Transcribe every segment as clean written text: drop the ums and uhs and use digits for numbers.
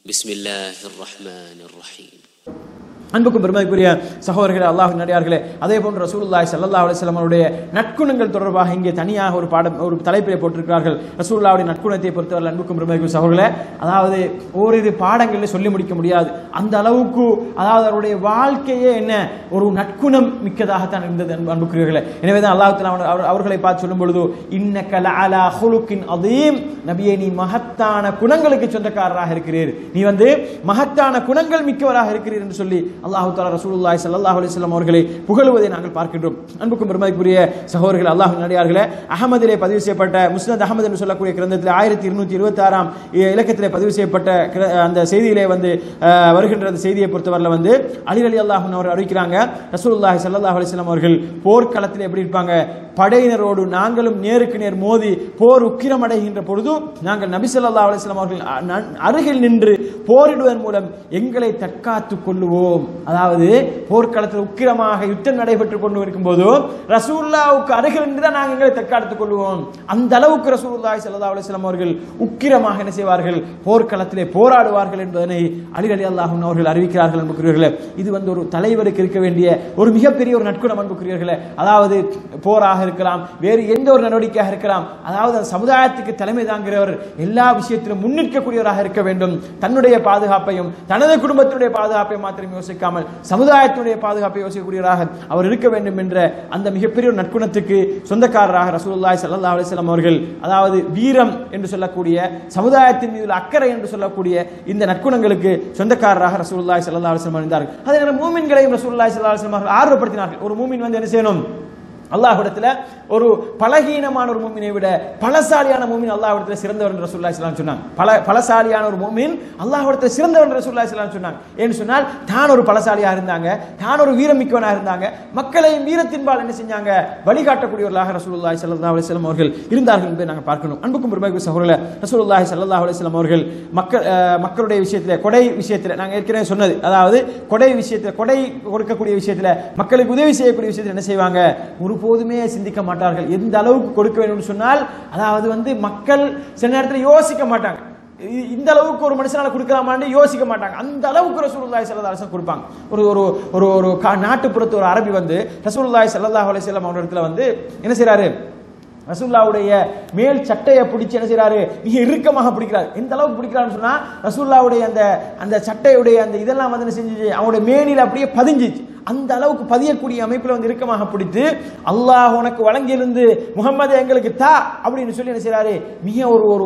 பிஸ்மில்லாஹிர் ரஹ்மானிர் ரஹீம். அன்புக்கும் பெருமதிக்குரிய சகோதரர்களே, அல்லாஹ்வின் அடியார்களே, அதே போன்று ரசூலுல்லாஹி ஸல்லல்லாஹு அலைஹி வஸல்லம் அவருடைய நற்குணங்கள் தொடர்பாக இங்கே தனியாக ஒரு தலைப்பிலே போட்டிருக்கிறார்கள். ரசூலுல்லாஹ்வுடைய நற்குணத்தை பொறுத்தவரை அன்புக்கும் பெருமதிக்குரிய சகோதரர்களே, அதாவது ஓரிரு பாடங்களில் சொல்லி முடிக்க முடியாது. அந்த அளவுக்கு அதாவது அவருடைய வாழ்க்கையே என்ன ஒரு நற்குணம் மிக்கதாகத்தான் இருந்தது அன்புக்குரியவர்களே. எனவே தான் அல்லாஹ் தஆலா அவர்களை பார்த்து சொல்லும் பொழுது இன்னக லஅலா ஹுலுகின் அதீம், நபியே நீ மகத்தான குணங்களுக்கு சொந்தக்காரராக இருக்கிறீர், நீ மகத்தான குணங்கள் மிக்கவராக இருக்கிறீர் என்று சொல்லி அல்லாஹ் தஆலா ரசூலுல்லாஹி ஸல்லல்லாஹு அலைஹி வஸல்லம் அவர்களை புகழுவதை நாங்கள் பார்க்கின்றோம். அன்புக்கும் பெருமதிக்குரிய சகோதரர்களே, அல்லாஹ்வின் அடியார்களே, அஹ்மதிலே பதிவு செய்யப்பட்ட முஸ்னத் அஹ்மத் என்று சொல்லக்கூடிய கிரந்தத்தில் 1226 இலக்கத்திலே பதிவு செய்யப்பட்ட அந்த செய்தியிலே வருகின்ற அந்த செய்தியை பொறுத்தவரையில் அலி ரலியல்லாஹு அன்ஹு அவர் அறிவிக்கிறாங்க, ரசூலுல்லாஹி ஸல்லல்லாஹு அலைஹி வஸல்லம் அவர்கள் போர்க்களத்தில் எப்படி இருப்பாங்க, படையினரோடு நாங்களும் நேருக்கு நேர் மோதி போர் உக்கிரம் அடைகின்ற பொழுது நாங்கள் நபி ஸல்லல்லாஹு அலைஹி வஸல்லம் அவர்கள் அருகில் நின்று போரிடுவதன் மூலம் எங்களை தற்காத்துக் கொள்ளுவோம். அதாவது போர்க்களத்தில் உக்கிரமாக யுத்தம் நடைபெற்றுக் கொண்டு இருக்கும் போது ரசூலுல்லாஹ்வுக்கு அருகில் நின்று தான் நாங்கள் எங்களை தற்காத்துக் கொள்வோம். அந்த அளவுக்கு ரசூலுல்லாஹி ஸல்லல்லாஹு அலைஹி வஸல்லம் அவர்கள் உக்கிரமாக என்ன செய்வார்கள், போர்க்களத்திலே போராடுவார்கள் என்பதனை அலி ரலியல்லாஹு அன்ஹு அவர்கள் அறிவிக்கிறார்கள். அன்புக்குரியவர்களே, இது ஒரு தலைவருக்கு இருக்க வேண்டிய ஒரு மிகப்பெரிய ஒரு நற்குணம் அன்புக்குரியவர்களே. அதாவது போராக இருக்கலாம், வேறு எந்த ஒரு நடவடிக்கையாக இருக்கலாம், அதாவது சமுதாயத்துக்கு தலைமை தாங்கிறவர் எல்லா விஷயத்திலும் முன்னிற்கக்கூடியவராக இருக்க வேண்டும். தன்னுடைய பாதுகாப்பையும் தனது குடும்பத்தினுடைய பாதுகாப்பையும் மாத்திரம் யோசிக்காமல் சமுதாயத்தினுடைய பாதுகாப்பை யோசிக்கக்கூடியவராக அவர் இருக்க வேண்டும் என்ற அந்த மிகப்பெரிய ஒரு நற்குணத்துக்கு சொந்தக்காரராக ரசூலுல்லாஹி ஸல்லல்லாஹு அலைஹி வஸல்லம் அவர்கள், அதாவது வீரம் என்று சொல்லக்கூடிய சமுதாயத்தின் மீது அக்கறை என்று சொல்லக்கூடிய இந்த நற்குணங்களுக்கு சொந்தக்காரராக ரசூலுல்லாஹி ஸல்லல்லாஹு அலைஹி வஸல்லம் இருந்தார்கள். அதே நேரம் மூமின்களையும் ரசூலுல்லாஹி ஸல்லல்லாஹு அலைஹி வஸல்லம் அவர்கள் ஆர்வப்படுத்தினார்கள். ஒரு மூமின் என்ன செய்யணும், அல்லாஹ்விடத்தில் ஒரு பலகீனமான ஒரு மூமினை விட பலசாலியான மூமின் அல்லாஹ்விடத்தில் சிறந்தவர் என்று ரசூலுல்லாஹி ஸல்லல்லாஹு அலைஹி வஸல்லம் சொன்னாங்க. பலசாலியான ஒரு மூமின் அல்லாஹ்விடத்தில் சிறந்தவர் என்று ரசூலுல்லாஹி ஸல்லல்லாஹு அலைஹி வஸல்லம் சொன்னாங்க. ஏன்னு சொன்னால் தான் ஒரு பலசாலியாக இருந்தாங்க, தான் ஒரு வீரமிக்கவனாக இருந்தாங்க, மக்களையும் வீரத்தின்பால் என்ன செஞ்சாங்க, வழிகாட்டக்கூடியவர்களாக ரசூலுல்லாஹி ஸல்லல்லாஹு அலைஹி வஸல்லம் அவர்கள் இருந்தார்கள் என்பதை நாங்கள் பார்க்கணும். அன்புக்கும் பெருமதிக்குரிய சகோதரர்களே, ரசூலுல்லாஹி ஸல்லல்லாஹு அலைஹி வஸல்லம் அவர்கள் மக்களுடைய விஷயத்தில், கொடை விஷயத்தில், நாங்கள் ஏற்கனவே சொன்னது, அதாவது கொடை விஷயத்தில், கொடை கொடுக்கக்கூடிய விஷயத்தில், மக்களுக்கு உதவி செய்யக்கூடிய விஷயத்தில் என்ன செய்வாங்க, ஒருபோதுமே சிந்திக்க மாட்டார்கள். எந்த அளவுக்கு கொடுக்க வேண்டும் சொன்னால், அதாவது மக்கள் சில நேரத்தில் யோசிக்க மாட்டாங்க, இந்த அளவுக்கு ஒரு மனுஷனால கொடுக்கலாமான்னு யோசிக்க மாட்டாங்க. அந்த அளவுக்கு ரசூலுல்லாஹி ஸல்லல்லாஹு அலைஹி வஸல்லம் கொடுப்பாங்க. ஒரு நாட்டுப்புறத்து ஒரு அரபி ரசூலுல்லாஹி ஸல்லல்லாஹு அலைஹி வஸல்லம் அவரிடத்துல என்ன செய்றாரு, ரசூலுல்லாஹ்வுடைய மேல் சட்டையை பிடிச்சு என்ன செய்றாரு, மிக இறுக்கமாக பிடிக்கிறார். எந்த அளவுக்கு பிடிக்கிறான்னு சொன்னா, ரசூலுல்லாஹ்வுடைய அந்த சட்டையுடைய அந்த இதெல்லாம் என்ன செஞ்சுச்சு, அவங்களுடைய மேனில அப்படியே பதிஞ்சிச்சு. அந்த அளவுக்கு பதியக்கூடிய அமைப்பில் இறுக்கமாக பிடித்து, அல்லாஹ் உனக்கு வழங்கியிருந்து முகமது எங்களுக்கு தா அப்படின்னு சொல்லி என்ன செய்றாரு, மிக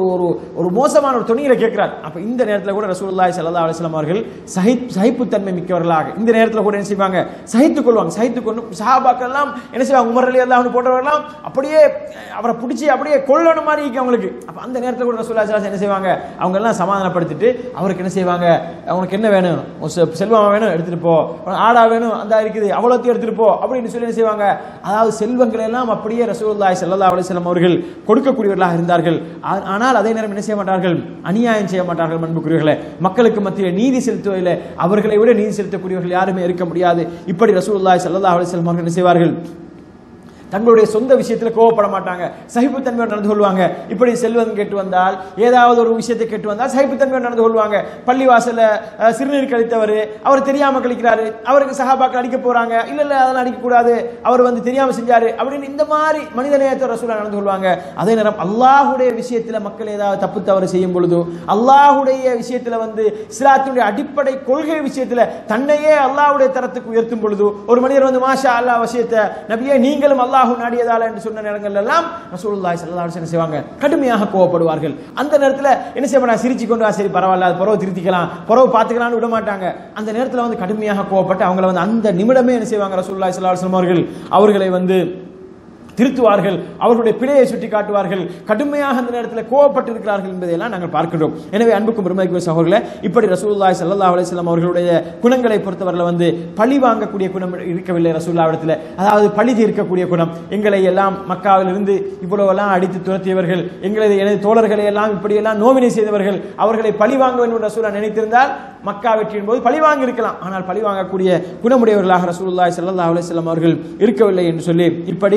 ஒரு மோசமான ஒரு துணியில கேட்கிறார். அப்ப இந்த நேரத்தில் கூட ரசூலுல்லாஹி ஸல்லல்லாஹு அலைஹி வஸல்லம் அவர்கள் சகிப்புத்தன்மை மிக்கவர்களாக இந்த நேரத்தில் கூட என்ன செய்வாங்க, சகித்துக் கொள்வாங்க. சகித்துக்கொண்டு சஹாபாக்கள் எல்லாம் என்ன செய்வாங்க, உமர் ரலியல்லாஹு அன்ஹு போன்றவர்கள்லாம் அப்படியே அவரை பிடிச்சி அப்படியே கொல்லணும் மாதிரி இருக்கு அவங்களுக்கு. அப்ப அந்த நேரத்தில் கூட ரசூலுல்லாஹி ஸல்லல்லாஹு அலைஹி வஸல்லம் என்ன செய்வாங்க, அவங்க எல்லாம் சமாதானப்படுத்திட்டு அவருக்கு என்ன செய்வாங்க, அவனுக்கு என்ன வேணும், செல்வமா வேணும் எடுத்துட்டு போ, ஆடா வேணும் இருக்குது அவ்வளோத்தையும் எடுத்துட்டு போ அப்படின்னு சொல்லி என்ன செய்வாங்க, அதாவது செல்வங்களை எல்லாம் அப்படியே ரசூலுல்லாஹி ஸல்லல்லாஹு அலைஹி வஸல்லம் அவர்கள் கொடுக்கக்கூடியவர்களாக இருந்தார்கள். ஆனால் அதே நேரம் என்ன செய்ய மாட்டார்கள், அநியாயம் செய்ய மாட்டார்கள். அன்புக்குரியவர்களே, மக்களுக்கு மத்தியில் நீதி செலுத்துவதில் அவர்களை விட நீதி செலுத்தக்கூடியவர்கள் யாருமே இருக்க முடியாது. இப்படி ரசூலுல்லாஹி ஸல்லல்லாஹு அலைஹி வஸல்லம் அவர்கள் என்ன செய்வார்கள், தங்களுடைய சொந்த விஷயத்தில் கோவப்பட மாட்டாங்க, சகிப்புத்தன்மையோடு நடந்து கொள்வாங்க. இப்படி செல்வம் கேட்டு வந்தால், ஏதாவது ஒரு விஷயத்தை கேட்டு வந்தால் சகிப்புத்தன்மையோடு நடந்து கொள்வாங்க. பள்ளிவாசல சிறுநீர் கழித்தவர், அவர் தெரியாம கழிக்கிறாரு, அவருக்கு சஹாபாக்கள் அடிக்க போறாங்க, இல்ல அதெல்லாம் அடிக்க கூடாது, அவர் தெரியாம செஞ்சாரு அப்படின்னு இந்த மாதிரி மனிதநேயத்தை ரசூலா நடந்து கொள்வாங்க. அதே நேரம் அல்லாஹ்வுடைய விஷயத்துல மக்கள் ஏதாவது தப்பு தவறு செய்யும் பொழுது, அல்லாஹ்வுடைய விஷயத்துல இஸ்லாத்தினுடைய அடிப்படை கொள்கை விஷயத்துல தன்னையே அல்லாஹ்வுடைய தரத்துக்கு உயர்த்தும் பொழுது, ஒரு மனிதர் மாஷா அல்லாஹ் விஷயத்தை நபியே நீங்களும் அல்லாஹ் நாடியதால என்று சொன்ன நேரங்கள் எல்லாம் ரசூலுல்லாஹி ஸல்லல்லாஹு அலைஹி வஸல்லம் செய்வாங்க, கடுமையாக கோவப்படுவார்கள். அந்த நேரத்தில் என்ன செய்வாங்க, சிரிச்சு கொண்டு சரி பரவாயில்ல, அது பரவ திருத்திக்கலாம், பரவ பார்த்துக்கலாம்னு விட மாட்டாங்க. அந்த நேரத்தில் கடுமையாக கோவப்பட்டு அவங்களை அந்த நிமிடமே என்ன செய்வாங்க, ரசூலுல்லாஹி ஸல்லல்லாஹு அலைஹி வஸல்லம் அவர்களை திருத்துவார்கள், அவர்களுடைய பிழையை சுட்டி காட்டுவார்கள், கடுமையாக அந்த நேரத்தில் கோவப்பட்டு இருக்கிறார்கள் என்பதையெல்லாம் நாங்கள் பார்க்கிறோம். எனவே அன்புக்கும் பெருமதிக்குரிய சகோதரர்களே, இப்படி ரசூலுல்லாஹி ஸல்லல்லாஹு அலைஹி வஸல்லம் அவர்களுடைய குணங்களை பொறுத்தவரையில் பழி வாங்கக்கூடிய குணம் இருக்கவில்லை ரசூலுல்லாஹ்விடத்தில். அதாவது பழி தீர்க்கக்கூடிய குணம். எங்களை எல்லாம் மக்காவில் இருந்து இவ்வளவெல்லாம் அடித்து துரத்தியவர்கள், எனது தோழர்களை எல்லாம் இப்படியெல்லாம் நோவினை செய்தவர்கள், அவர்களை பழி வாங்க வேண்டும் ரசூலுல்லாஹ் நினைத்திருந்தால் மக்கா வெற்றியின் போது பழி வாங்கி இருக்கலாம். ஆனால் பழி வாங்கக்கூடிய குணமுடையவர்களாக ரசூலுல்லாஹி ஸல்லல்லாஹு அலைஹி வஸல்லம் அவர்கள் இருக்கவில்லை என்று சொல்லி இப்படி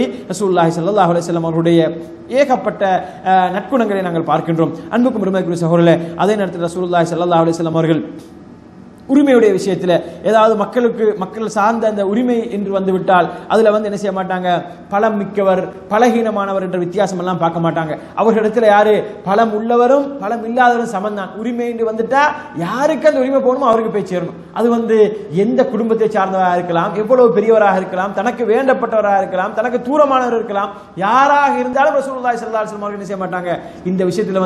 ரசூலுல்லாஹி ஸல்லல்லாஹு அலைஹி வஸல்லம் அவர்களுடைய ஏகப்பட்ட நற்குணங்களை நாங்கள் பார்க்கின்றோம். அன்புக்கும் பெருமைக்குரிய சகோதரர்களே, அதே நேரத்தில் ரசூலுல்லாஹி ஸல்லல்லாஹு அலைஹி வஸல்லம் அவர்கள் உரிமையுடைய விஷயத்தில் ஏதாவது மக்கள் சார்ந்த அந்த உரிமை என்று வந்துவிட்டால் அதில் என்ன செய்ய மாட்டாங்க, பலம் மிக்கவர் பலகீனமானவர் என்ற வித்தியாசம் எல்லாம் பார்க்க மாட்டாங்க. அவர்களிடத்தில் யாரு பலம் உள்ளவரும் பலம் இல்லாதவரும் சமந்தான். உரிமை என்று வந்துட்டா யாருக்கு அந்த உரிமை போகணுமோ அவருக்கு போய் சேரணும். அது எந்த குடும்பத்தை சார்ந்தவராக இருக்கலாம், எவ்வளவு பெரியவராக இருக்கலாம், தனக்கு வேண்டப்பட்டவராக இருக்கலாம், தனக்கு தூரமானவர் இருக்கலாம், யாராக இருந்தாலும் ரசூலுல்லாஹி ஸல்லல்லாஹு அலைஹி வஸல்லம் அவர்கள் என்ன செய்ய மாட்டாங்க, இந்த விஷயத்தில்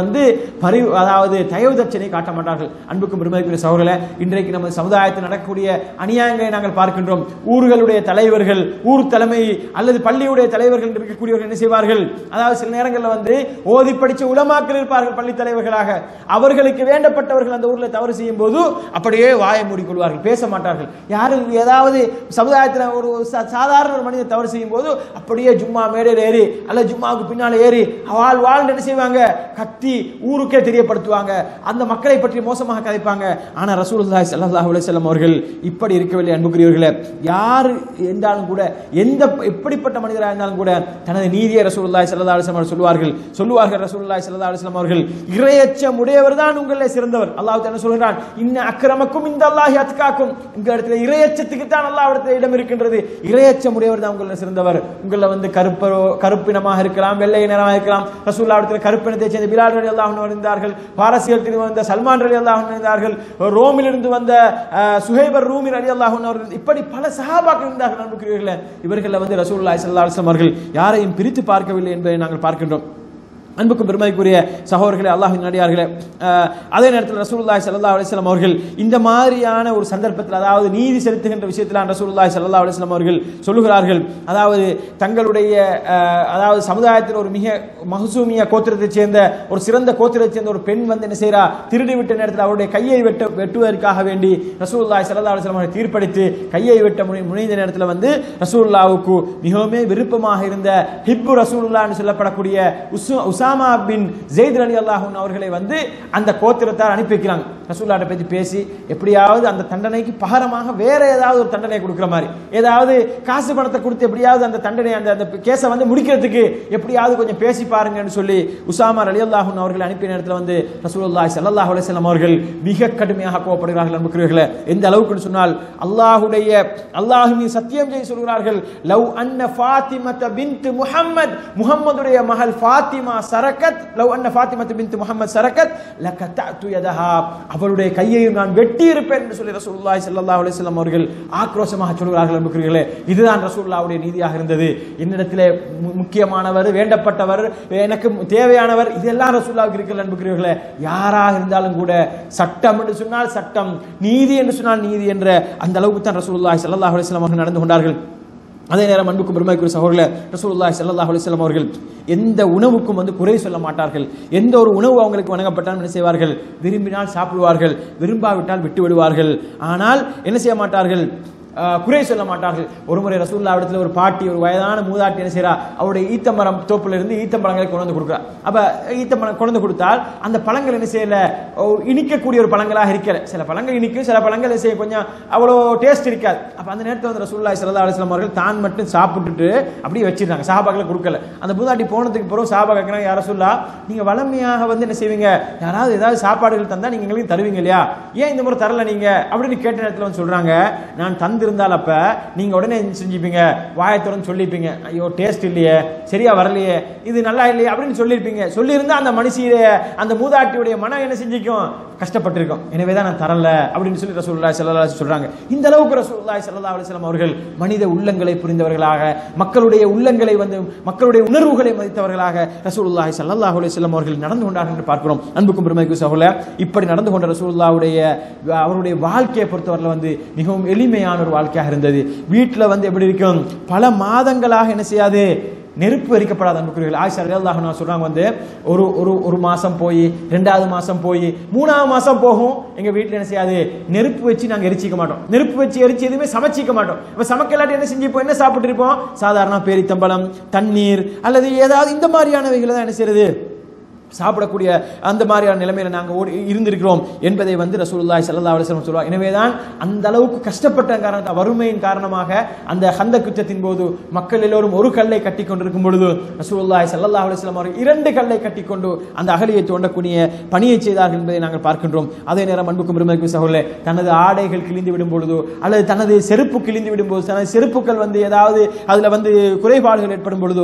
அதாவது தயவு தட்சணை காட்ட மாட்டார்கள். அன்புக்கும் பெருமைக்குரிய சகோதரர்களே, இன்றைக்கு நமது சமுதாயத்தில் நடக்கக்கூடிய அநியாயங்களை நாங்கள் பார்க்கின்றோம். ஊர்களுடைய தலைவர்கள், ஊர் தலைமை அல்லது பள்ளியுடைய தலைவர்கள் இருக்கக்கூடியவர்கள் என்ன செய்வார்கள், அதாவது சில நேரங்களில் ஓதி படிச்ச உலமாக்கள் இருப்பார்கள் பள்ளி தலைவர்களாக. அவர்களுக்கு வேண்டப்பட்டவர்கள் அந்த ஊரில் தவறு செய்யும் போது அப்படியே வாயை மூடிக்கொள்வார்கள், பேச மாட்டார்கள். யாரும் ஏதாவது சமுதாயத்தில் ஒரு சாதாரண ஒரு மனிதர் தவறு செய்யும் போது அப்படியே ஜும்மா மேடையில் ஏறி அல்லது ஜும்மாவுக்கு பின்னால் ஏறி வாழ் என்ன செய்வாங்க, கத்தி ஊருக்கே தெரியப்படுத்துவாங்க, அந்த மக்களை பற்றி மோசமாக கதைப்பாங்க. ஆனா ரசூலுல்லாஹி ஸல்லல்லாஹு அலைஹி வஸல்லம் அவர்கள் இப்படி இருக்கவில்லை. அன்புக்குரியவர்களே, யார் இருந்தாலும் கூட, எப்படிப்பட்ட மனிதராக இருந்தாலும் கூட தனது நீதியை ரசூலுல்லாஹி ஸல்லல்லாஹு அலைஹி வஸல்லம் சொல்லுவார்கள். ரசூலுல்லாஹி ஸல்லல்லாஹு அலைஹி வஸல்லம் அவர்கள் இறையச்சம் உடையவர் தான் உங்களிலே சிறந்தவர். அல்லாஹ் என்ன சொல்கிறான், இன்ன அக்ரமக்கும் இந்தல்லாஹி அத்காக்கும். இந்த இடத்துல இறையச்சத்துக்கு தான் அல்லாஹ்விடத்தில் இடம் இருக்கின்றது. இறையச்சம் உடையவர் தான் உங்களிலே சிறந்தவர். உங்களில் கருப்பினமாக இருக்கலாம், வெள்ளை நிறமாக இருக்கலாம். ரசூலுல்லாஹ்விடத்தில் கருப்பினத்தை சேர்ந்த பிலால் ரலியல்லாஹு அன்ஹு இருந்தார்கள், பாரசீகத்தில் வந்த சல்மான் ரலியல்லாஹு அன்ஹு இருந்தார்கள், ரோமிலிருந்து வந்த சுஹைபர் ரூமி ரலியல்லாஹு அன்ஹு அவர்கள், இப்படி பல சஹாபாக்கள் இருந்தார்கள். அன்புக்குரியவர்களே, இவர்கள் ரசூலுல்லாஹி ஸல்லல்லாஹு அலைஹி வஸல்லம் அவர்கள் யாரையும் பிரித்து பார்க்கவில்லை என்பதை நாங்கள் பார்க்கின்றோம். அன்புக்கும் பெருமைக்குரிய சகோதரர்களே, அல்லாஹ்வின் அடியார்களே, அதே நேரத்தில் ரசூலுல்லாஹி ஸல்லல்லாஹு அலைஹி வஸல்லம் அவர்கள் இந்த மாதிரியான ஒரு சந்தர்ப்பத்தில், அதாவது நீதி செலுத்துகின்ற விஷயத்தில் ரசூலுல்லாஹி ஸல்லல்லாஹு அலைஹி வஸல்லம் அவர்கள் சொல்லுகிறார்கள், அதாவது தங்களுடைய அதாவது சமுதாயத்தில் ஒரு மிக மஹ்சூமியா கோத்திரத்தைச் சேர்ந்த ஒரு சிறந்த கோத்திரத்தைச் சேர்ந்த ஒரு பெண் என்ன செய்கிறா, திருடி விட்ட நேரத்தில் அவருடைய கையை வெட்டுவதற்காக வேண்டி ரசூலுல்லாஹி ஸல்லல்லாஹு அலைஹி வஸல்லம் அவர்கள் தீர்ப்பளித்து கையை வெட்ட முனைந்த நேரத்தில் ரசூலுல்லாஹ்வுக்கு மிகவும் விருப்பமாக இருந்த ஹிப்பு ரசூலுல்லாஹ் என்று சொல்லப்படக்கூடிய உசாமா பின் ஸைத் ரலியல்லாஹு அன்ஹு அவர்களை அந்த கோத்திரத்தார் அனுப்பி வைக்கிறாங்க. ரசூலுல்லாஹ்ட்ட பத்தி பேசி எப்படியாவது அந்த தண்டனைக்கு பகரமாக வேற ஏதாவது ஒரு தண்டனை கொடுக்கிற மாதிரி, ஏதாவது காசு பணத்தை கொடுத்து எப்படியாவது அந்த தண்டனை அந்த கேஸை முடிக்கிறதுக்கு எப்படியாவது கொஞ்சம் பேசி பாருங்கன்னு சொல்லி உசாமா ரலியல்லாஹு அன்ஹு அவர்களை அனுப்பிய நேரத்தில் ரசூலுல்லாஹி ஸல்லல்லாஹு அலைஹி வஸல்லம் அவர்கள் மிக கடுமையாக கோபப்படுகிறார்கள். அன்புக்குரியவர்களே, எந்த அளவுக்கு சொன்னால் அல்லாஹ்வின் சத்தியம் செய்து சொல்கிறார்கள், லவ் அன்ன ஃபாத்திமத பின்த் முஹம்மத், முஹம்மதுடைய மகள் ஃபாத்திமா சரக்கத், லவ் அன்ன ஃபாத்திமத பின்த் முஹம்மத் சரக்கத் லகதஅது யதஹா, அவருடைய கையை நான் வெட்டி இருப்பேன் என்று சொல்லி ரசூலுல்லாஹி ஸல்லல்லாஹு அலைஹி வஸல்லம் அவர்கள் ஆக்ரோஷமாக சொல்கிறார்கள். அன்புக்குரியவர்களே, இதுதான் ரசூலுல்லாஹ்வுடைய நீதியாக இருந்தது. என்னிடத்திலே முக்கியமானவர், வேண்டப்பட்டவர், எனக்கு தேவையானவர், இதெல்லாம் ரசூலுல்லாஹ்வுக்கு இருக்கிற. அன்புக்குரியவர்களே, யாராக இருந்தாலும் கூட சட்டம் என்று சொன்னால் சட்டம், நீதி என்று சொன்னால் நீதி என்ற அந்த அளவுக்கு தான் ரசூலுல்லாஹி ஸல்லல்லாஹு அலைஹி வஸல்லம் அவர்கள் நடந்து கொண்டார்கள். அதே நேரம் அன்புக்கும் பெருமைக்குரிய சகோதரர்களே, ரசூலுல்லாஹி ஸல்லல்லாஹு அலைஹி வஸல்லம் அவர்கள் எந்த உணவுக்கும் குறை சொல்ல மாட்டார்கள். எந்த ஒரு உணவு அவங்களுக்கு வழங்கப்பட்டாலும் என்ன செய்வார்கள், விரும்பினால் சாப்பிடுவார்கள், விரும்பாவிட்டால் விட்டு விடுவார்கள். ஆனால் என்ன செய்ய மாட்டார்கள், குறை சொல்ல மாட்டார்கள். ஒரு முறை ரசூலுல்லாஹ்விடத்தில் ஒரு பாட்டி, ஒரு வயதான மூதாட்டி என்ன செய்யறா, அவருடைய ஈத்தமரம் தோப்புல இருந்து ஈத்தம்பழங்களை கொண்டு வந்து கொடுக்குறா. அப்ப ஈத்தம்பழம் கொண்டு வந்து கொடுத்தால் அந்த பழங்கள் என்ன செய்யல, இனிக்கக்கூடிய ஒரு பழங்களாக இருக்கல. சில பழங்கள் இனிக்கும், சில பழங்கள் செய்ய கொஞ்சம் அவ்வளோ டேஸ்ட் இருக்காது. அப்ப அந்த நேரத்தில் ரசூலுல்லாஹி ஸல்லல்லாஹு அலைஹி வஸல்லம் அவர்கள் தான் மட்டும் சாப்பிட்டுட்டு அப்படியே வச்சிருந்தாங்க, சஹாபாக்களை கொடுக்கல. அந்த மூதாட்டி போனதுக்கு பிறகு சஹாபா கேட்கிறாங்க, யார் ரசூலுல்லாஹ், நீங்க வளமையாக என்ன செய்வீங்க, யாராவது ஏதாவது சாப்பாடுகள் தந்தா நீங்க எங்களுக்கு தருவீங்க இல்லையா, ஏன் இந்த முறை தரல நீங்க அப்படின்னு கேட்ட நேரத்தில் சொல்றாங்க, நான் இருந்தால் அப்ப நீங்க உடனே செஞ்சுப்பீங்க, வாயத்துடன் சொல்லிப்பீங்க, ஐயோ டேஸ்ட் இல்லையே, சரியா வரலையே, இது நல்லா இல்லையே அப்படின்னு சொல்லியிருப்பீங்க. சொல்லியிருந்தா அந்த மனுஷிய அந்த மூதாட்டியுடைய மனம் என்ன செஞ்சிக்கும், கஷ்டப்பட்டிருக்கும். எனவே தான் நான் தரல அப்படின்னு சொல்லி ரசூலுல்லாஹி ஸல்லல்லாஹு அலைஹி வஸல்லம் சொல்றாங்க. இந்த அளவுக்கு ரசூலுல்லாஹி ஸல்லல்லாஹு அலைஹி வஸல்லம் அவர்கள் மனித உள்ளங்களை புரிந்தவர்களாக, மக்களுடைய உள்ளங்களை மக்களுடைய உணர்வுகளை மதித்தவர்களாக ரசூலுல்லாஹி ஸல்லல்லாஹு அலைஹி வஸல்லம் அவர்கள் நடந்து கொண்டார்கள் என்று பார்க்கிறோம். அன்புக்கும் பெருமைக்குரிய சகோதரர்களே, இப்படி நடந்து கொண்ட ரசூலுல்லாஹ்வுடைய அவருடைய வாழ்க்கையை பொறுத்தவரை மிகவும் எளிமையான ஒரு வாழ்க்கையாக இருந்தது. வீட்டில் எப்படி இருக்கும், பல மாதங்களாக என்ன செய்யாது, நெருப்பு எரிக்கப்படாத. அன்புக்குரியவர்களே, ஆயிஷா ரலியல்லாஹு அன்ஹா சொல்றாங்க, ஒரு மாசம் போய், 2வது மாசம் போய், 3வது மாசம் போகும், எங்க வீட்டில் என்ன செய்யாது, நெருப்பு வச்சு நாங்க எரிச்சிக்க மாட்டோம். நெருப்பு வச்சு எரிச்சு எதுவுமே சமைச்சிக்க மாட்டோம். இப்ப சமைக்கலாட்டி என்ன செஞ்சுப்போம், என்ன சாப்பிட்டு இருப்போம், சாதாரண பேரித்தம்பளம், தண்ணீர் அல்லது ஏதாவது இந்த மாதிரியானவைகளை தான் என்ன செய்யறது, சாப்பிடக்கூடிய அந்த மாதிரியான நிலைமையில நாங்கள் இருந்திருக்கிறோம் என்பதை ரசூலுல்லாஹி ஸல்லல்லாஹு அலைஹி வஸல்லம் சொல்வார். எனவேதான் அந்த அளவுக்கு கஷ்டப்பட்ட காரணத்தால், வறுமையின் காரணமாக அந்த ஹந்தக் யுத்தத்தின் போது மக்கள் எல்லோரும் ஒரு கல்லை கட்டி கொண்டிருக்கும் பொழுது ரசூலுல்லாஹி ஸல்லல்லாஹு அலைஹி வஸல்லம் அவர்கள் 2 கல்லை கட்டிக்கொண்டு அந்த அகலியை தோண்டக்கூடிய பணியை செய்தார்கள் என்பதை நாங்கள் பார்க்கின்றோம். அதே நேரம் அன்புக்கும் பெருமதிக்கும் சகோதரர்களே, தனது ஆடைகள் கிழிந்து விடும் பொழுது அல்லது தனது செருப்பு கிழிந்து விடும் போது, தனது செருப்புகள் ஏதாவது அதுல குறைபாடுகள் ஏற்படும் பொழுது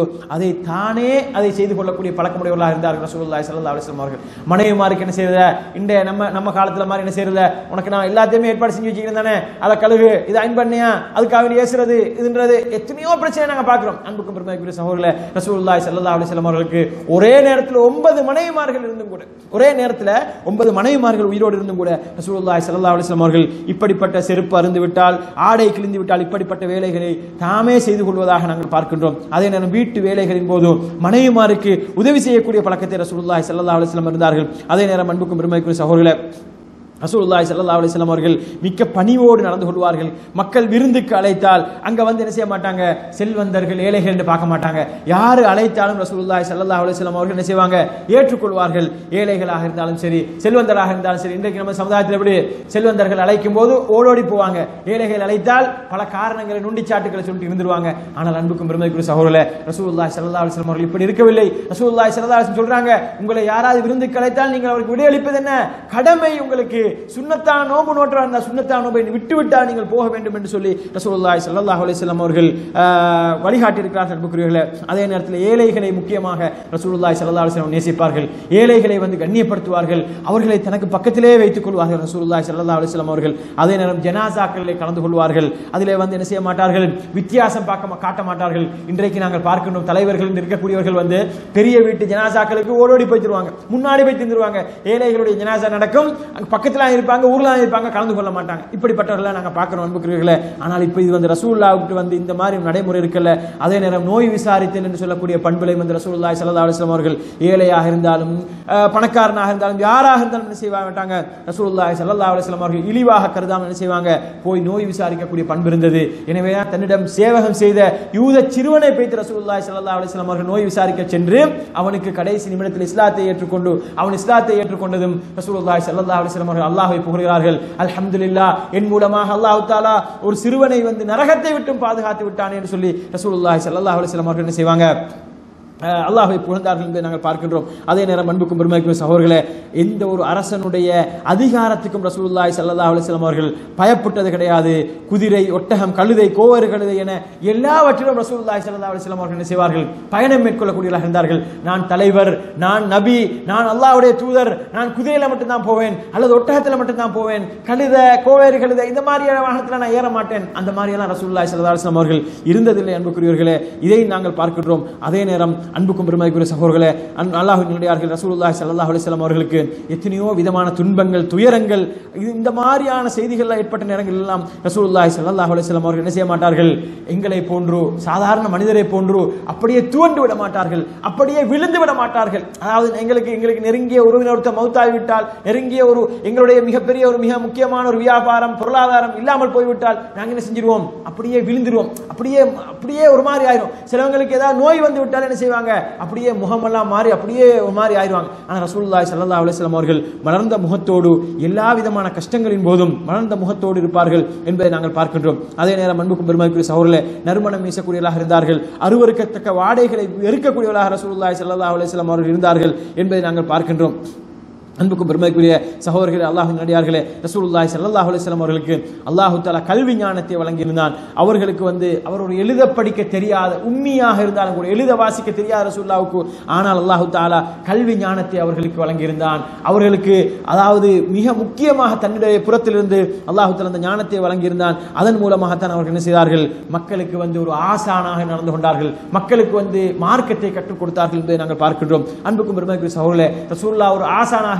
அதை செய்து கொள்ளக்கூடிய பழக்கமுடையவர்களாக இருந்தார்கள் ரசூலுல்லாஹி ஸல்லல்லாஹு அலைஹி வஸல்லம் அவர்கள். மனைவிமாருக்கு என்ன செய்யறத, இந்த நம்ம காலத்துல மாதிரி என்ன செய்யறத, உனக்கு நான் எல்லாத்தையுமே ஏற்பாடு செஞ்சு வச்சுக்கிறேன் தானே, அதை கழுகு, இது அயன் பண்ணியா, அதுக்காக ஏசுறது இதுன்றது எத்தனையோ பிரச்சனை நாங்க பார்க்கிறோம். அன்புக்கும் பெருமதிக்குரிய சகோதரர்களே, ரசூலுல்லாஹி ஸல்லல்லாஹு அலைஹி வஸல்லம் அவர்களுக்கு ஒரே நேரத்தில் 9 மனைவிமார்கள் இருந்தும் கூட, ஒரே நேரத்தில் 9 மனைவிமார்கள் உயிரோடு இருந்தும் கூட ரசூலுல்லாஹி ஸல்லல்லாஹு அலைஹி வஸல்லம் அவர்கள் இப்படிப்பட்ட செருப்பு அருந்து விட்டால், ஆடை கிழிந்து விட்டால் இப்படிப்பட்ட வேலைகளை தாமே செய்து கொள்வதாக நாங்கள் பார்க்கின்றோம். அதே நேரம் வீட்டு வேலைகளின் போது மனைவிமாருக்கு உதவி செய்யக்கூடிய பழக்கத்தை ரசூலுல்லாஹி ஸல்லல்லாஹு அலைஹி வஸல்லம் இருந்தார்கள். அதே நேரம் அன்புக்கும் பெருமதிக்குரிய சகோதரர்களே, ரசூலுல்லாஹி ஸல்லல்லாஹு அலைஹி வஸல்லம் அவர்கள் மிக்க பணிவோடு நடந்து கொள்வார்கள். மக்கள் விருந்துக்கு அழைத்தால் அங்க என்ன செய்ய மாட்டாங்க, செல்வந்தர்கள் ஏழைகள் என்று பார்க்க மாட்டாங்க. யாரு அழைத்தாலும் ரசூலுல்லாஹி ஸல்லல்லாஹு அலைஹி வஸல்லம் அவர்கள் என்ன செய்வாங்க, ஏற்றுக்கொள்வார்கள். ஏழைகளாக இருந்தாலும் சரி, செல்வந்தராக இருந்தாலும் சரி. இன்றைக்கு நம்ம சமுதாயத்தில் எப்படி செல்வந்தர்கள் அழைக்கும் போது ஓடோடி போவாங்க, ஏழைகள் அழைத்தால் பல காரணங்களை நுண்டிச்சாட்டுகளை சொல்லிட்டு இருந்துருவாங்க. ஆனால் அன்புக்கும் பெருமதிக்குரிய சகோதரர்களே, ரசூலுல்லாஹி ஸல்லல்லாஹு அலைஹி வஸல்லம் அவர்கள் இப்படி இருக்கவில்லை. ரசூலுல்லாஹி ஸல்லல்லாஹு அலைஹி வஸல்லம் சொல்றாங்க, உங்களை யாராவது விருந்துக்கு அழைத்தால் நீங்கள் அவருக்கு விடையளிப்பது என்ன, கடமை. உங்களுக்கு சுன்னத்தான நோன்பு நோற்றா இருந்தால் சுன்னத்தான நோன்பை விட்டுவிட்டால் நீங்கள் போக வேண்டும் என்று சொல்லி ரசூலுல்லாஹி ஸல்லல்லாஹு அலைஹி வஸல்லம் அவர்கள் வழிகாட்டி இருக்கிறார்கள். அன்புக்குரியவர்களே, அதே நேரத்தில் ஏழைகளை முக்கியமாக ரசூலுல்லாஹி ஸல்லல்லாஹு அலைஹி வஸல்லம் நேசிப்பார்கள். ஏழைகளை கண்ணியப்படுத்துவார்கள். அவர்களை தனக்கு பக்கத்திலே வைத்துக் கொள்வார்கள் ரசூலுல்லாஹி ஸல்லல்லாஹு அலைஹி வஸல்லம் அவர்கள். அதே நேரம் ஜனாசாக்களிலே கலந்து கொள்வார்கள். அதிலே என்ன செய்ய மாட்டார்கள், வித்தியாசம் காட்ட மாட்டார்கள். இன்றைக்கு நாங்கள் பார்க்கின்றோம், தலைவர்கள் இருக்கக்கூடியவர்கள் பெரிய வீட்டு ஜனாசாக்களுக்கு ஓடோடி போய் தருவாங்க, முன்னாடி போய் தந்துருவாங்க. ஏழைகளுடைய ஜனாசா நடக்கும், பக்கத்தில் இருப்பாங்க, ஊர்ல இருப்பாங்க, கலந்து கொள்ள மாட்டாங்க. இப்படிப்பட்டவர்களை நாங்க பார்க்கிறோம் அன்புக்குரியவர்களே. ஆனால் இப்ப இது ரசூலுல்லாஹ்வுக்கு இந்த மாதிரி நடைமுறை இருக்கல. அதே நேரம் நோய் விசாரித்தல் என்று சொல்லக்கூடிய பண்புகளை ரசூலுல்லாஹி ஸல்லல்லாஹு அலைஹி வஸல்லம் அவர்கள் ஏழையாக இருந்தாலும் பணக்காரனாக இருந்தாலும் யாராக இருந்தாலும் என்ன செய்ய மாட்டாங்க, ரசூலுல்லாஹி ஸல்லல்லாஹு அலைஹி வஸல்லம் அவர்கள் இழிவாக கருதாமல் என்ன செய்வாங்க, போய் நோய் விசாரிக்கக்கூடிய பண்பு இருந்தது. எனவே தன்னிடம் சேவகம் செய்த யூத சிறுவனை வைத்து ரசூலுல்லாஹி ஸல்லல்லாஹு அலைஹி வஸல்லம் அவர்கள் நோய் விசாரிக்க சென்று அவனுக்கு கடைசி நிமிடத்தில் இஸ்லாத்தை ஏற்றுக்கொண்டு அவன் இஸ்லாத்தை ஏற்றுக்கொண்டதும் ரசூலுல்லாஹி ஸல்லல்லாஹு அலைஹி வஸல்லம் அவர்கள் அல்லாஹ்வை புகழ்கிறார்கள். அல்ஹம்துலில்லாஹ், என் மூலமாக அல்லாஹ் தஆலா ஒரு சிறுவனை நரகத்தை விட்டும் பாதுகாத்து விட்டான் என்று சொல்லி ரசூலுல்லாஹி ஸல்லல்லாஹு அலைஹி வஸல்லம் அவர்கள் என்ன செய்வாங்க, அல்லாஹ்வை புகழ்ந்தார்கள் என்பதை நாங்கள் பார்க்கின்றோம். அதே நேரம் அன்புக்கும் பெருமதிக்கும் சகோதரர்களே, எந்த ஒரு அரசனுடைய அதிகாரத்துக்கும் ரசூலுல்லாஹி ஸல்லல்லாஹு அலைஹி வஸல்லம் அவர்கள் பயப்பட்டது கிடையாது. குதிரை, ஒட்டகம், கழுதை, கோவேறு கழுதை என எல்லாவற்றிலும் ரசூலுல்லாஹி ஸல்லல்லாஹு அலைஹி வஸல்லம் அவர்கள் என்ன செய்வார்கள், பயணம் மேற்கொள்ளக்கூடியவர்களாக இருந்தார்கள். நான் தலைவர், நான் நபி, நான் அல்லாஹ்வுடைய தூதர், நான் குதிரையில மட்டும்தான் போவேன் அல்லது ஒட்டகத்தில் மட்டும்தான் போவேன், கழுதை, கோவேறு கழுதை இந்த மாதிரியான வாகனத்தில் நான் ஏற மாட்டேன், அந்த மாதிரியெல்லாம் ரசூலுல்லாஹி ஸல்லல்லாஹு அலைஹி வஸல்லம் அவர்கள் இருந்ததில்லை அன்புக்குரியவர்களே. இதை நாங்கள் பார்க்கின்றோம். அதே நேரம் அன்புக்கும் பெருமதிக்குரிய சகோதரர்களே, அல்லாஹ்வின் நல்லடியார்கள் ரசூலுல்லாஹி ஸல்லல்லாஹு அலைஹி வஸல்லம் அவர்களுக்கு எத்தனையோ விதமான துன்பங்கள், துயரங்கள், இந்த மாதிரியான செய்திகள் ஏற்பட்ட நேரங்கள் எல்லாம் ரசூலுல்லாஹி ஸல்லல்லாஹு அலைஹி வஸல்லம் அவர்கள் என்ன செய்ய மாட்டார்கள், எங்களை போன்று சாதாரண மனிதரை போன்று அப்படியே துவண்டு விட மாட்டார்கள், அப்படியே விழுந்து விட மாட்டார்கள். அதாவது எங்களுக்கு நெருங்கிய உறவினர் மௌத்தாகிவிட்டால், நெருங்கிய எங்களுடைய மிகப்பெரிய மிக முக்கியமான ஒரு வியாபாரம், பொருளாதாரம் இல்லாமல் போய்விட்டால் நாங்கள் என்ன செஞ்சிருவோம், அப்படியே விழுந்துருவோம், அப்படியே ஒரு மாதிரி ஆயிரும். சிலவங்களுக்கு ஏதாவது நோய் வந்து விட்டால் என்ன செய்வாங்க, அப்படியே முகமெல்லாம் மாறி அப்படியே ஒரு மாதிரி ஆயிடுவாங்க. ஆனால் ரசூலுல்லாஹி ஸல்லல்லாஹு அலைஹி வஸல்லம் அவர்கள் மலர்ந்த முகத்தோடு, எல்லா விதமான கஷ்டங்களின் போதும் மலர்ந்த முகத்தோடு இருப்பார்கள் என்பதை நாங்கள் பார்க்கின்றோம். அதே நேரம் அன்புக்கும் பெருமதிக்குரிய சகோதரர்களே, நறுமணம் வீசக்கூடியவர்களாக இருந்தார்கள். அருவருக்கத்தக்க வாடைகளை வெறுக்கக்கூடியவர்களாக ரசூலுல்லாஹி ஸல்லல்லாஹு அலைஹி வஸல்லம் அவர்கள் இருந்தார்கள் என்பதை நாங்கள் பார்க்கின்றோம். அன்புக்கும் பெருமைக்குரிய சகோதரர்களே, அல்லாஹ்வின் அடியார்களே, ரசூலுல்லாஹி ஸல்லல்லாஹு அலைஹி வஸல்லம் அவர்களுக்கு அல்லாஹ் தஆலா கல்வி ஞானத்தை வழங்கியிருந்தான். அவர்களுக்கு அவர் ஒரு எழுத படிக்க தெரியாத உம்மியாக இருந்தாலும் கூட, எழுத வாசிக்க தெரியாத ரசூலுல்லாஹ்வுக்கு, ஆனால் அல்லாஹ் தஆலா கல்வி ஞானத்தை அவர்களுக்கு வழங்கியிருந்தான். அவர்களுக்கு அதாவது மிக முக்கியமாக தன்னுடைய புறத்திலிருந்து அல்லாஹ் தஆலா அந்த ஞானத்தை வழங்கியிருந்தான். அதன் மூலமாகத்தான் அவர்கள் என்ன செய்தார்கள், மக்களுக்கு ஒரு ஆசானாக நடந்து கொண்டார்கள், மக்களுக்கு மார்க்கத்தை கற்றுக் கொடுத்தார்கள் என்பதை நாங்கள் பார்க்கின்றோம். அன்புக்கும் பெருமைக்குரிய சகோதரர்களே, ரசூலுல்லாஹ் ஒரு ஆசானாக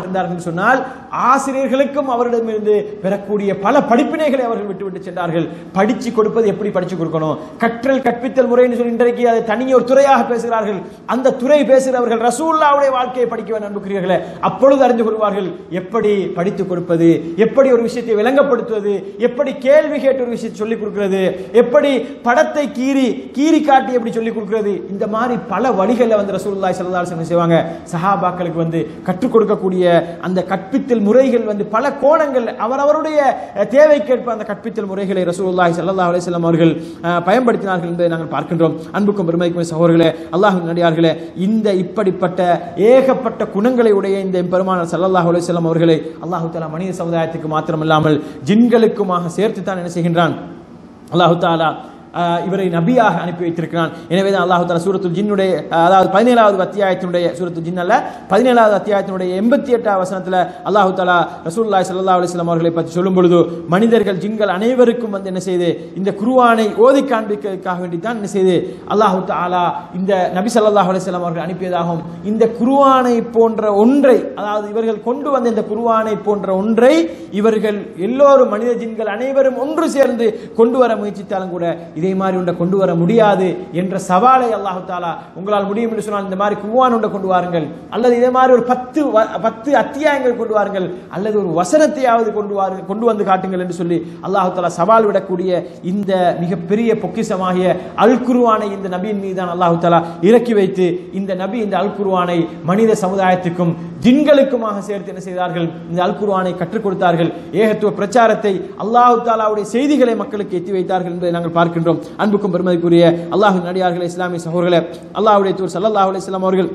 இருந்தார்கள் சொன்னால் ஆசிரியர்களுக்கும் அவரிடமிருந்து பெறக்கூடிய பல படிப்பினைகளை அவர்கள் விட்டுவிட்டு சென்றார்கள். படிச்சு கொடுப்பது எப்படி படிச்சு கொடுக்கணும், கற்றல் கற்பித்தல் முறைன்னு சொல்லி இன்றைக்கு அதை தனி ஒரு துறையாக பேசுகிறார்கள். அந்த துறை பேசுகிறவர்கள் ரசூலுல்லாஹ்வுடைய வாழ்க்கையை படிக்க வேண்டும் அன்புக்குரியவர்களே. அப்பொழுது அறிந்து கொள்வார்கள் எப்படி படித்துக் கொடுப்பது, எப்படி ஒரு விஷயத்தை விளங்கப்படுத்துவது, எப்படி கேள்வி கேட்டு ஒரு விஷயத்தை சொல்லிக் கொடுக்கிறது, எப்படி படத்தை கீறி காட்டி எப்படி சொல்லிக் கொடுக்கிறது. இந்த மாதிரி பல வழிகளில் வந்து ரசூலுல்லாஹி ஸல்லல்லாஹு அலைஹி வஸல்லம் செய்வாங்க. சஹாபாக்களுக்கு வந்து கற்றுக் கொடுக்கக்கூடிய அந்த கற்பித்தல் முறைகள் வந்து பல கோணங்கள் அவரவருடைய தேவைக்கேற்ப அந்த கற்பித்தல் முறைகளை ரசூலுல்லாஹி ஸல்லல்லாஹு அலைஹி வஸல்லம் அவர்கள் பயன்படுத்தினார்கள் என்பதை நாங்கள் பார்க்கின்றோம். அன்புக்கும் பெருமைக்கும் சகோதரர்களே, அல்லாஹ்வின் நடிகார்களே, இந்த இப்படிப்பட்ட ஏகப்பட்ட குணங்களை உடைய இந்த பெருமானார் ஸல்லல்லாஹு அலைஹி வஸல்லம் அவர்களை அல்லாஹ் தஆலா மனித சமுதாயத்துக்கு மாத்திரமல்லாமல் ஜின்களுக்குமாக சேர்த்து தான் என்ன செய்கின்றான்? அல்லாஹ் தஆலா இவரை நபியாக அனுப்பி வைத்திருக்கிறான். எனவே தான் அல்லாஹ் தஆலா சூரத்துல் ஜின்னுடைய அதாவது 17வது அத்தியாயத்தினுடைய சூரத்துல் ஜின் அல்ல 17வது அத்தியாயத்தினுடைய 88வது வசனத்தில் அல்லாஹ் தஆலா ரசூலுல்லாஹி ஸல்லல்லாஹு அலைஹி வஸல்லம் அவர்களை பற்றி சொல்லும் பொழுது மனிதர்கள் ஜின்கள் அனைவருக்கும் வந்து என்ன செய்து இந்த குர்ஆனை ஓதி காண்பிப்பதற்காக வேண்டி தான் என்ன செய்து அல்லாஹ் தஆலா இந்த நபி ஸல்லல்லாஹு அலைஹி வஸல்லம் அவர்கள் அனுப்பியதாகும். இந்த குர்ஆனை போன்ற ஒன்றை, அதாவது இவர்கள் கொண்டு வந்த இந்த குர்ஆனை போன்ற ஒன்றை இவர்கள் எல்லோரும் மனித ஜின்கள் அனைவரும் ஒன்று சேர்ந்து கொண்டு வர முயற்சித்தாலும் கூட இதே மாதிரி ஒன்றை கொண்டு வர முடியாது என்ற சவாலை அல்லாஹ் தஆலா உங்களால் முடியும் என்று சொன்னால் இந்த மாதிரி குர்ஆன் ஒன்றை கொண்டு வாருங்கள், அல்லது இதே மாதிரி ஒரு 10 அத்தியாயங்கள் கொண்டு வாருங்கள், அல்லது ஒரு வசனத்தையாவது கொண்டு வந்து காட்டுங்கள் என்று சொல்லி அல்லாஹ் தஆலா சவால் விடக்கூடிய இந்த மிகப்பெரிய பொக்கிஷமாகிய அல் குர்ஆனை இந்த நபியின் மீது தான் அல்லாஹ் தஆலா இறக்கி வைத்து இந்த நபி இந்த அல் குர்ஆனை மனித சமுதாயத்துக்கும் ஜின்களுக்குமாக சேர்த்து என்ன செய்தார்கள்? இந்த அல் குர்ஆனை கற்றுக் கொடுத்தார்கள். ஏகத்துவ பிரச்சாரத்தை அல்லாஹ் தஆலாவுடைய செய்திகளை மக்களுக்கு எத்தி வைத்தார்கள் என்பதை நாங்கள் பார்க்கின்றோம். அன்புக்கும் பெருமதிக்குரிய அல்லாஹ்வின் அடியார்களே, இஸ்லாமிய சகோதரர்களே, அல்லாஹ்வுடைய தூதர் ஸல்லல்லாஹு அலைஹி வஸல்லம் அவர்கள்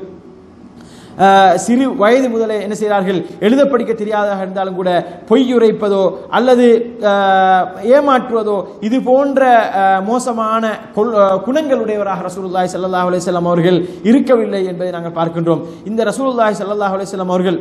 சிறு வயது முதலே என்ன செய்கிறார்கள்? எழுத படிக்க தெரியாதாக இருந்தாலும் கூட பொய்யுரைப்பதோ அல்லது ஏமாற்றுவதோ இது போன்ற மோசமான குணங்களுடையவராக ரசூலுல்லாஹி ஸல்லல்லாஹு அலைஹி வஸல்லம் அவர்கள் இருக்கவில்லை என்பதை நாங்கள் பார்க்கின்றோம். இந்த ரசூலுல்லாஹி ஸல்லல்லாஹு அலைஹி வஸல்லம் அவர்கள்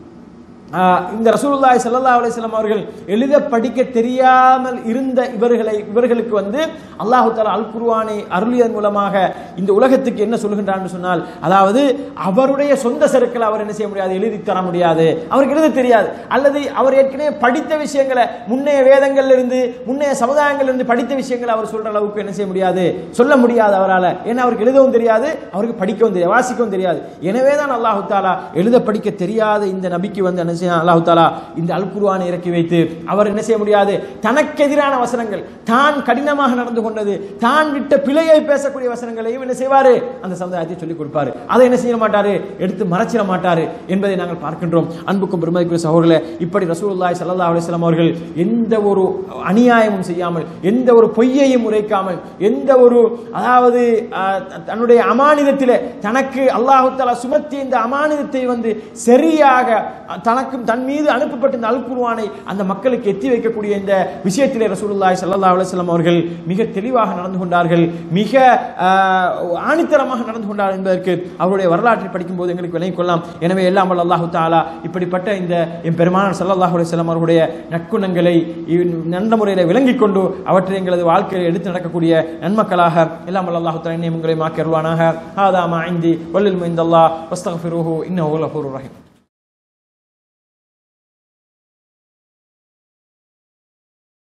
அவர்கள் எழுத படிக்க தெரியாமல் இருந்த இவர்களுக்கு வந்து அல்லாஹ் தஆலா அல் குர்ஆனை அருளியதன் மூலமாக இந்த உலகத்துக்கு என்ன சொல்கின்றான் என்று சொன்னால், அதாவது அவருடைய சொந்த சருக்களை அவர் என்ன செய்ய முடியாது, எழுதி தர முடியாது, அவருக்கு எழுத தெரியாது, அல்லது அவர் ஏற்கனவே படித்த விஷயங்களை முன்னைய வேதங்கள்ல இருந்து முன்னைய சமுதாயங்கள்ல இருந்து படித்த விஷயங்களை அவர் சொல்ற அளவுக்கு என்ன செய்ய முடியாது, சொல்ல முடியாது அவரால். ஏன்னா அவருக்கு எழுதவும் தெரியாது, அவருக்கு படிக்கவும் தெரியாது, வாசிக்கவும் தெரியாது. எனவே தான் அல்லாஹ் தஆலா எழுத படிக்க தெரியாத இந்த நபிக்கு வந்து அல்லாஹ் தஆலா இந்த அல் குர்ஆனை இறக்கி வைத்து அவர் என்ன செய்ய முடியாது, தனக்கு எதிரான வசனங்கள், தான் கடினமாக நடந்து கொண்டது, தான் விட்ட பிழையை பேசக்கூடிய வசனங்களையும் என்ன செய்வாரு, அந்த சமுதாயத்தை சொல்லிக் கொடுப்பாரு. அதை என்ன செய்ய மாட்டாரு, எடுத்து மறைச்சிட மாட்டாரு என்பதை நாங்கள் பார்க்கின்றோம். அன்புக்கும் பெருமதிக்குரிய சகோதரர்களே, இப்படி ரசூலுல்லாஹி ஸல்லல்லாஹு அலைஹி வஸல்லம் அவர்கள் எந்த ஒரு அநியாயமும் செய்யாமல், எந்த ஒரு பொய்யையும் உரைக்காமல், எந்த ஒரு அதாவது தன்னுடைய அமானிதத்திலே தனக்கு அல்லாஹ் தஆலா சுமத்திய இந்த அமானிதத்தை வந்து சரியாக தன் மீது அனுப்பப்பட்ட இந்த அல் குர்ஆனை அந்த மக்களுக்கு எத்தி வைக்கக்கூடிய இந்த விஷயத்திலே ரசூலுல்லாஹி ஸல்லல்லாஹு அலைஹி வஸல்லம் அவர்கள் மிக தெளிவாக நடந்து கொண்டார்கள், மிக ஆணித்தரமாக நடந்து கொண்டார்கள் என்பதற்கு அவருடைய வரலாற்றை படிக்கும் போது எங்களுக்கு விளங்கிக் கொள்ளலாம். எனவே எல்லாம் வல்ல அல்லாஹ் தஆலா இப்படிப்பட்ட இந்த பெருமானார் ஸல்லல்லாஹு அலைஹி வஸல்லம் அவர்களுடைய நற்குணங்களை நல்ல முறையில் விளங்கிக் கொண்டு அவற்றை எங்களது வாழ்க்கையில் எடுத்து நடக்கக்கூடிய நன்மக்களாக எல்லாம் வல்ல அல்லாஹ் தஆலா என்னை உங்களை மாக்கி அருள்வானாக. ஹாதா மா இந்தி வல்லில் இந்தல்லாஹ் வஸ்தக்ஃபிருஹு இன்னஹு கஃபூருர் ரஹீம்.